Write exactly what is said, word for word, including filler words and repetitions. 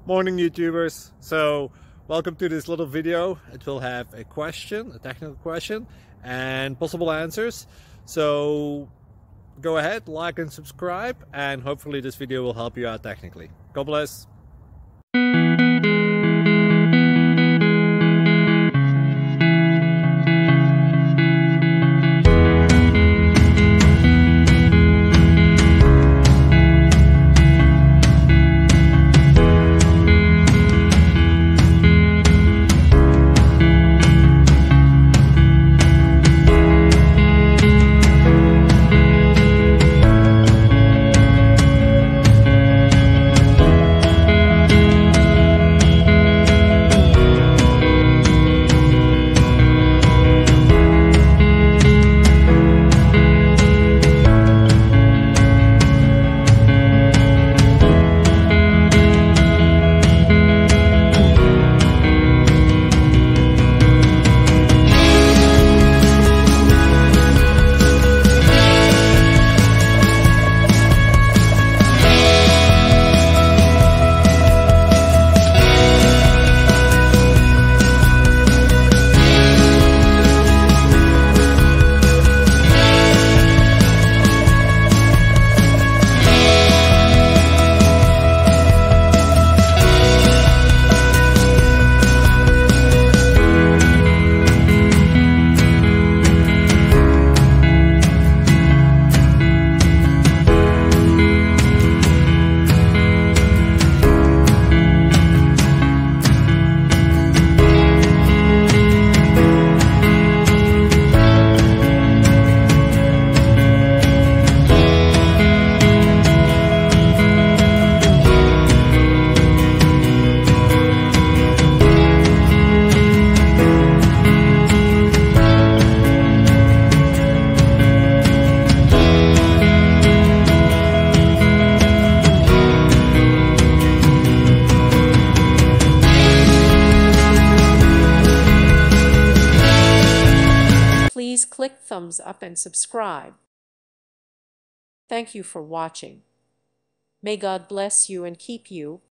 Morning YouTubers. So welcome to this little video. It will have a question, a technical question, and possible answers. So go ahead, like and subscribe, and hopefully this video will help you out technically. God bless. Please click thumbs up and subscribe. Thank you for watching. May God bless you and keep you.